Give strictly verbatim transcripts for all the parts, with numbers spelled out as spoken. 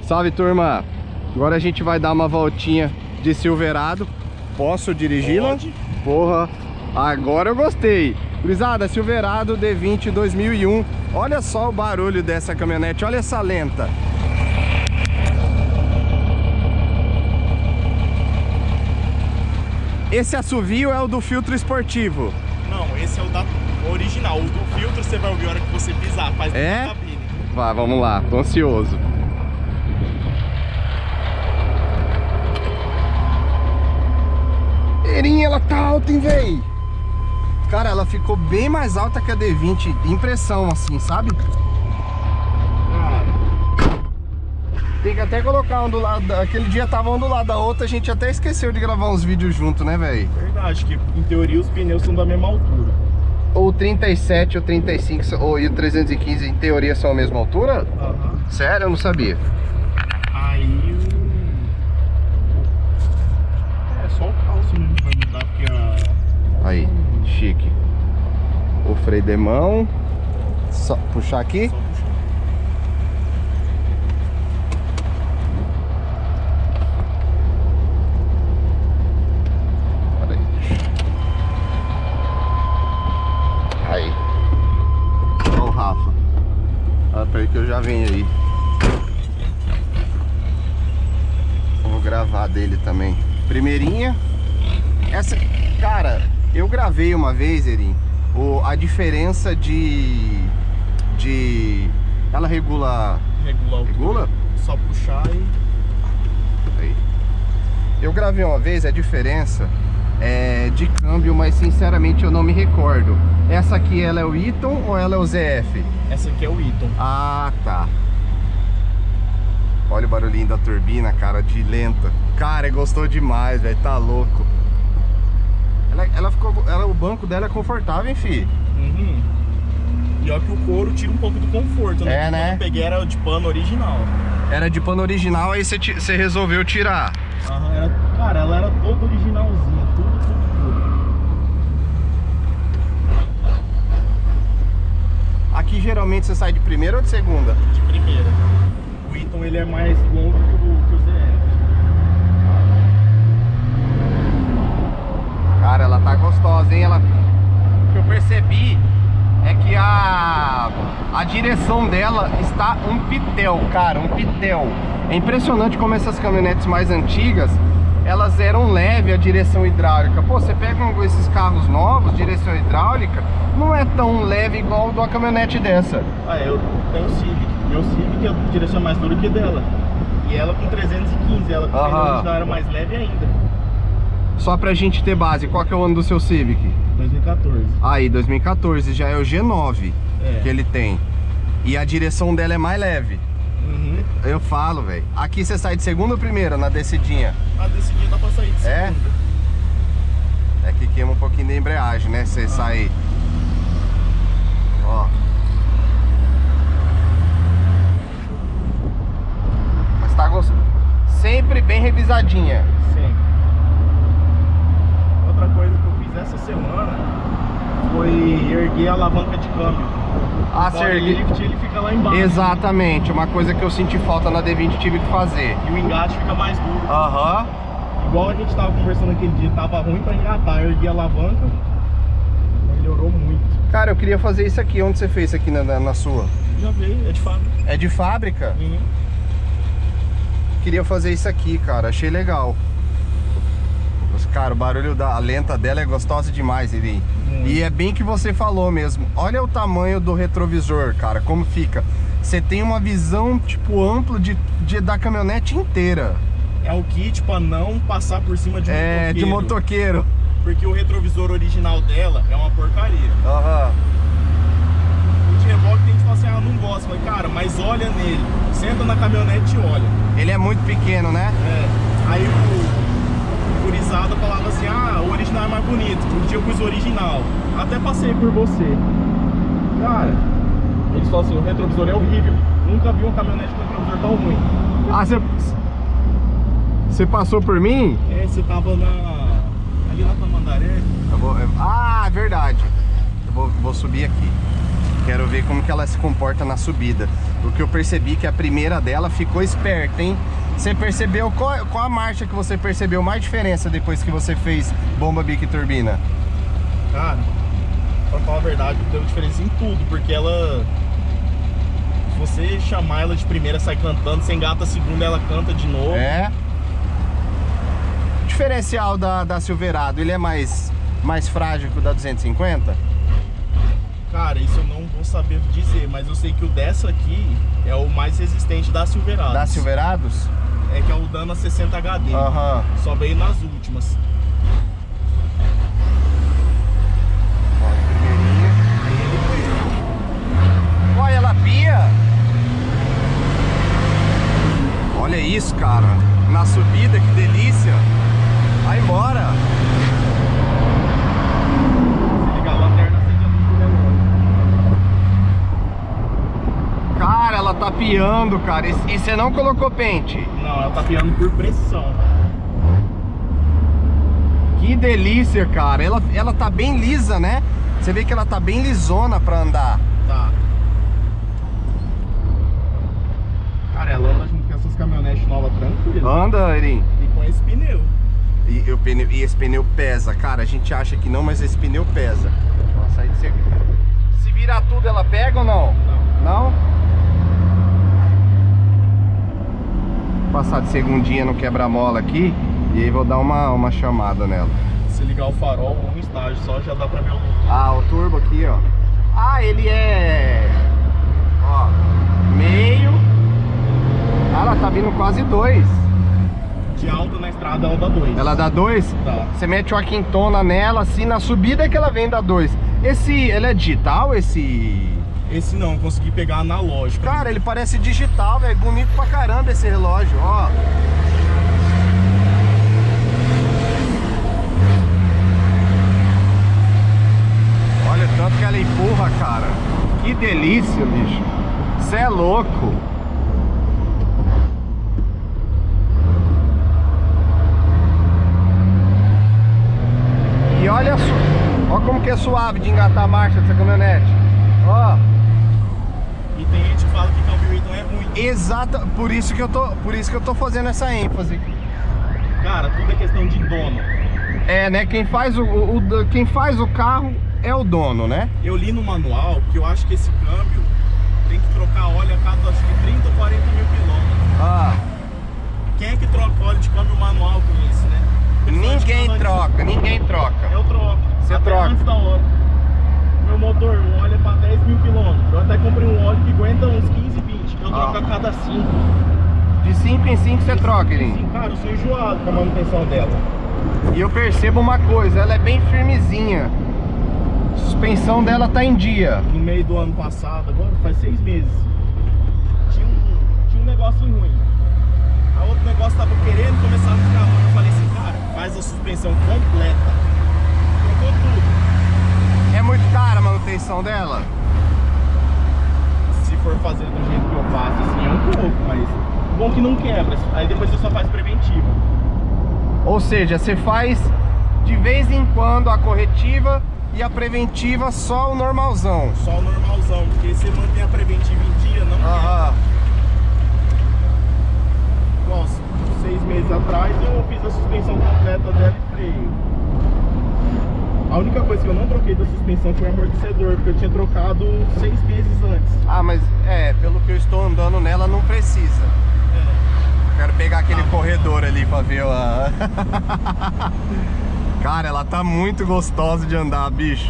Salve, turma! Agora a gente vai dar uma voltinha de Silverado. Posso dirigi-la? Pode. Porra, agora eu gostei. Gurizada, Silverado D vinte dois mil e um. Olha só o barulho dessa caminhonete, olha essa lenta. Esse assovio é o do filtro esportivo. Não, esse é o da original. O do filtro você vai ouvir a hora que você pisar, faz É? na cabine. Vai, vamos lá, tô ansioso. Erinha, ela tá alta, hein, véi? Cara, ela ficou bem mais alta que a D vinte. Impressão, assim, sabe? Tem que até colocar um do lado. Aquele dia tava um do lado da outra, a gente até esqueceu de gravar uns vídeos junto, né, velho? Verdade, que em teoria os pneus são da mesma altura. Ou trinta e sete ou trinta e cinco ou e o trezentos e quinze em teoria são a mesma altura? Aham. Sério? Eu não sabia. Aí o... É só o calço mesmo que vai mudar, porque a... Aí, chique. O freio de mão. Só puxar aqui. Só puxar. Olha aí. Aí. Olha o Rafa. Olha pra aí que eu já venho aí. Vou gravar dele também. Primeirinha. Essa, cara, eu gravei uma vez, Erin, o, a diferença de... De... Ela regula... Regula a altura. Regula? Só puxar e... Aí. Eu gravei uma vez a diferença é, de câmbio, mas sinceramente eu não me recordo. Essa aqui, ela é o Eaton ou ela é o Z F? Essa aqui é o Eaton. Ah, tá. Olha o barulhinho da turbina, cara, de lenta. Cara, gostou demais, velho, tá louco. Ela, ela ficou, ela, o banco dela é confortável, hein, fi? Uhum. E ó que o couro tira um pouco do conforto, né? É, né? Quando eu peguei era de pano original. Era de pano original, aí você, você resolveu tirar. Aham, era, cara, ela era toda originalzinha, tudo, tudo, tudo. Aqui geralmente você sai de primeira ou de segunda? De primeira. O Eaton ele é mais longo que o, que o Z F. Cara, ela tá gostosa, hein? Ela... O que eu percebi é que a... a direção dela está um pitel, cara, um pitel. É impressionante como essas caminhonetes mais antigas, elas eram leve a direção hidráulica. Pô, você pega um, esses carros novos, direção hidráulica, não é tão leve igual de uma caminhonete dessa. Ah, eu tenho o Civic. Meu Civic é a direção mais dura que dela. E ela com trezentos e quinze, ela com Aham. original era mais leve ainda. Só pra gente ter base, qual que é o ano do seu Civic? dois mil e quatorze. Aí, dois mil e quatorze, já é o G nove É. que ele tem. E a direção dela é mais leve. Uhum. Eu falo, velho. Aqui você sai de segunda ou primeira na descidinha? A desse dia dá pra sair de É? segunda. É que queima um pouquinho da embreagem, né? Você sai... Ó. Mas tá gostoso. Sempre bem revisadinha. Sim. Outra coisa que eu fiz essa semana foi erguer a alavanca de câmbio. Ah, O você body ergue- lift, ele fica lá embaixo. Exatamente. Uma coisa que eu senti falta na D vinte, tive que fazer. E o engate fica mais duro. Aham. Igual a gente tava conversando aquele dia, tava ruim pra engatar. Eu ergui a alavanca, melhorou muito. Cara, eu queria fazer isso aqui. Onde você fez isso aqui na, na, na sua? Já veio, é de fábrica. É de fábrica? Uhum. Queria fazer isso aqui, cara. Achei legal. Mas, cara, o barulho da a lenta dela é gostosa demais, Iri. Hum. E é bem que você falou mesmo. Olha o tamanho do retrovisor, cara, como fica. Você tem uma visão, tipo, ampla de, de, da caminhonete inteira. É o kit pra não passar por cima de um É, motoqueiro. de motoqueiro. Porque o retrovisor original dela é uma porcaria. Aham. O de reboque tem gente que fala assim, ah, eu não gosto. Mas, cara, mas olha nele. Senta na caminhonete e olha. Ele é muito pequeno, né? É. Aí o, o gurizada falava assim, ah, o original é mais bonito. Um dia eu pus o original. Até passei por você. Cara, eles falam assim, o retrovisor é horrível. Nunca vi uma caminhonete com retrovisor tão ruim. Ah, você... Você passou por mim? É, você tava na... ali na Tamandaré. Eu vou... eu- Ah, verdade. Eu vou, vou subir aqui. Quero ver como que ela se comporta na subida. O que eu percebi que a primeira dela ficou esperta, hein? Você percebeu, qual, qual a marcha que você percebeu mais diferença depois que você fez bomba, bico e turbina? Cara, pra falar a verdade, deu diferença em tudo, porque ela... Se você chamar ela de primeira, sai cantando, você engata a segunda, ela canta de novo. É. O diferencial da, da Silverado, ele é mais, mais frágil que o da duzentos e cinquenta? Cara, isso eu não vou saber dizer, mas eu sei que o dessa aqui é o mais resistente da Silverado. Da Silverados? É que é o Dana sessenta H D. Aham. Uhum. Só veio nas últimas. Olha, ela pia. Olha isso, cara. Na subida, que delícia. Vai embora. Se ligar a lanterna, acende a luz do relógio. Cara, ela tá piando, cara. E, e você não colocou pente? Não, ela tá piando por pressão. Que delícia, cara. Ela, ela tá bem lisa, né? Você vê que ela tá bem lisona pra andar. Tá. Cara, ela anda junto com essas caminhonetes novas tranquilo. Anda, Erin. E com esse pneu. E, o pneu. e esse pneu pesa. Cara, a gente acha que não, mas esse pneu pesa. Nossa, aí de ser... Se virar tudo, ela pega ou não? Não. Não? Vou passar de segundinha no quebra-mola aqui. E aí vou dar uma, uma chamada nela. Se ligar o farol, um estágio só, já dá pra ver o... Ah, o turbo aqui, ó. Ah, ele é... Ó, meio... Ah, ela tá vindo quase dois. De alta na estrada ela dá dois. Ela dá dois? Tá. Você mete uma quintona nela, assim, na subida é que ela vem dar dois. Esse, ele é digital, esse... Esse não, consegui pegar analógico. Cara, ele parece digital, velho. Bonito pra caramba esse relógio, ó. Olha o tanto que ela empurra, cara. Que delícia, bicho. Cê é louco. E olha, olha como que é suave de engatar a marcha dessa caminhonete. Ó. E tem gente que fala que carburador é ruim. Exato, por isso que eu tô, por isso que eu tô fazendo essa ênfase. Cara, tudo é questão de dono. É, né? Quem faz o, o, o quem faz o carro é o dono, né? Eu li no manual que eu acho que esse câmbio tem que trocar óleo a cada, acho que trinta ou quarenta mil quilômetros. Ah. Quem é que troca óleo de câmbio manual com isso, né? Ninguém troca, ninguém troca. Eu troco. Você até troca? Antes da hora. Meu motor, o óleo é para dez mil quilômetros. Eu até comprei um óleo que aguenta uns quinze, vinte. Eu troco Ah. a cada cinco. De cinco em cinco você troca, Erin. Sim, cara, eu sou enjoado com a manutenção dela. E eu percebo uma coisa, ela é bem firmezinha. A suspensão dela tá em dia. No meio do ano passado, agora faz seis meses, tinha um, tinha um negócio ruim. A outro negócio tava querendo começar a ficar ruim. Eu falei assim, cara, faz a suspensão completa. Trocou tudo. É muito cara a manutenção dela? Se for fazer do jeito que eu faço, assim, é um pouco, mas bom que não quebra. Aí depois você só faz preventiva. Ou seja, você faz de vez em quando a corretiva e a preventiva só o normalzão. Só o normalzão, porque se você mantém a preventiva em dia, não Aham. quebra. Nossa, seis meses atrás eu fiz a suspensão completa dela e freio. A única coisa que eu não troquei da suspensão foi o amortecedor, porque eu tinha trocado seis meses antes. Ah, mas é, pelo que eu estou andando nela, não precisa. É. Quero pegar aquele Tá bom. corredor ali pra ver a... Cara, ela tá muito gostosa de andar, bicho.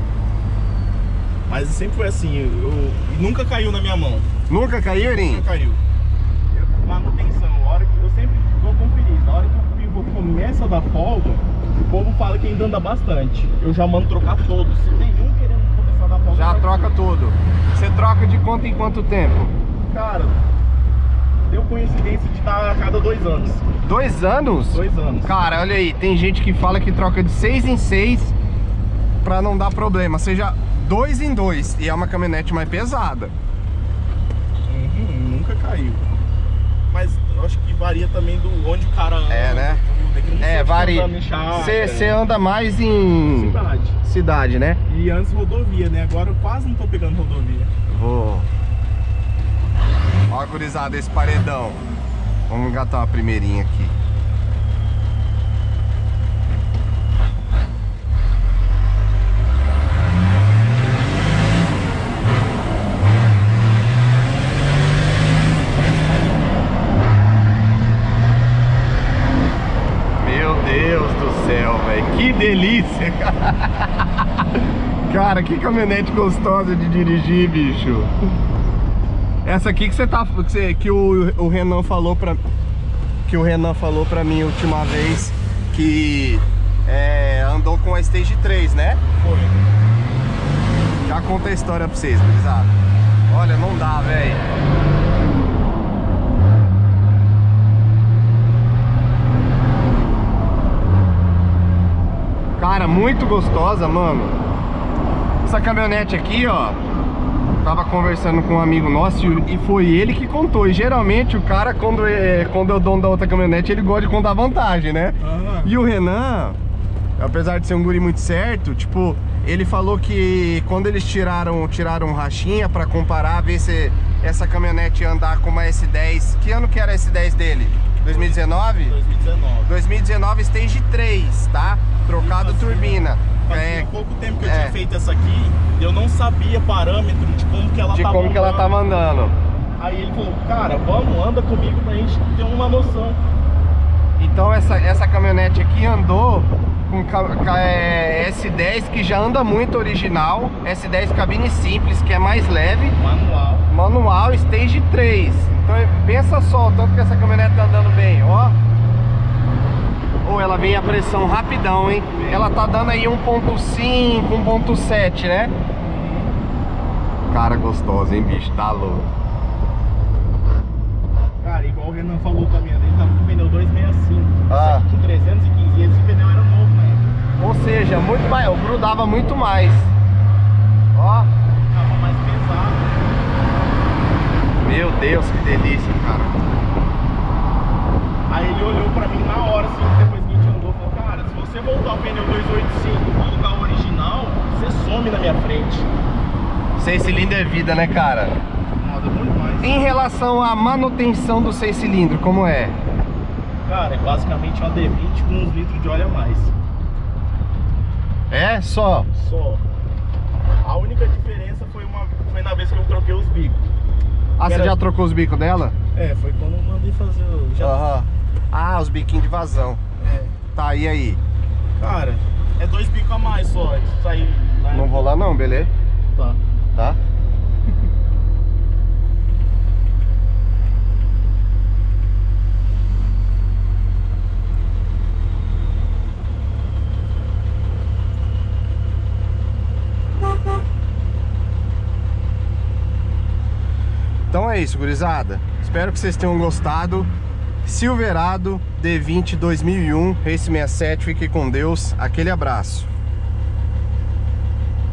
Mas sempre foi assim, eu, eu- nunca caiu na minha mão. Nunca caiu, Erin? Nunca caiu. Eu- manutenção, a hora que eu sempre vou conferir. Na hora que o pivô começa a dar folga, o povo fala que ainda anda bastante. Eu já mando trocar todos. Se tem um querendo começar a dar folga, Já vai troca tudo. Você troca de quanto em quanto tempo? Cara, deu coincidência de estar a cada dois anos. Dois anos? Dois anos. Cara, olha aí, tem gente que fala que troca de seis em seis pra não dar problema. Seja dois em dois. E é uma caminhonete mais pesada. Uhum, nunca caiu. Mas eu acho que varia também do onde o cara anda. É, né? tudo. que eu não É, sou de varia. andar em chácara, Você anda mais em cidade. cidade, né? E antes rodovia, né? Agora eu quase não tô pegando rodovia. Vou... Ó, gurizada, esse paredão. Vamos engatar uma primeirinha aqui. Meu Deus do céu, velho. Que delícia, cara. Cara, que caminhonete gostosa de dirigir, bicho. Essa aqui que você tá, que, você, que o, o Renan falou pra que o Renan falou pra mim a última vez que é, andou com a Stage três, né? Foi. Já conta a história pra vocês, gurizada. Olha, não dá, velho. Cara, muito gostosa, mano. Essa caminhonete aqui, ó, tava conversando com um amigo nosso e foi ele que contou. E geralmente o cara, quando é, quando é o dono da outra caminhonete, ele gosta de contar vantagem, né? Uhum. E o Renan, apesar de ser um guri muito certo, tipo, ele falou que quando eles tiraram, tiraram rachinha pra comparar, ver se essa caminhonete ia andar com uma S dez. Que ano que era a S dez dele? dois mil e dezenove? dois mil e dezenove. dois mil e dezenove Stage três, tá? Trocado fazia, turbina. Fazia é, pouco tempo que eu é. tinha feito essa aqui, eu não sabia parâmetro de como que ela de tava como que ela tava andando. Aí ele falou, cara, vamos, anda comigo pra gente ter uma noção. Então essa, essa caminhonete aqui andou com é, S dez, que já anda muito original. S dez cabine simples, que é mais leve. Manual. Manual, Stage três. Então pensa só, tanto que essa caminhonete tá andando bem, ó. Ou oh, ela vem a pressão rapidão, hein? Ela tá dando aí um ponto cinco, um ponto sete, né? Cara, gostosa, hein, bicho? Tá louco. Cara, igual o Renan falou também, ele tava com o pneu duzentos e sessenta e cinco. Ah. Com trezentos e quinze, esse pneu era novo, né? Ou seja, muito mais, eu grudava muito mais. Ó. Tava mais pesado. Meu Deus, que delícia, cara. Aí ele olhou pra mim na hora, assim, depois que a gente andou, falou, cara, se você voltar o pneu duzentos e oitenta e cinco e colocar o original, você some na minha frente. Seis cilindros é vida, né, cara? Nada bom demais. Em relação à manutenção do seis cilindros, como é? Cara, é basicamente uma D vinte com uns litros de óleo a mais. É? Só? Só. A única diferença foi, uma, foi na vez que eu troquei os bicos. Ah, você era... já trocou os bicos dela? É, foi quando eu mandei fazer o... Já... Uhum. Ah, os biquinhos de vazão. É. Tá, e aí? Cara, é dois bicos a mais só. Isso aí... Não vou lá não, beleza? Tá. Tá? Então é isso, gurizada. Espero que vocês tenham gostado. Silverado D vinte dois mil e um Race sessenta e sete. Fique com Deus. Aquele abraço.